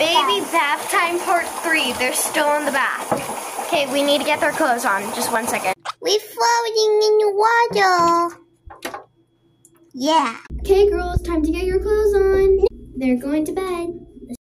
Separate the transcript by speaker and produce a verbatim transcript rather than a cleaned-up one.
Speaker 1: Baby bath time part three. They're still in the bath. Okay, we need to get their clothes on. Just one second.
Speaker 2: We're floating in the water. Yeah.
Speaker 1: Okay, girls, time to get your clothes on. They're going to bed.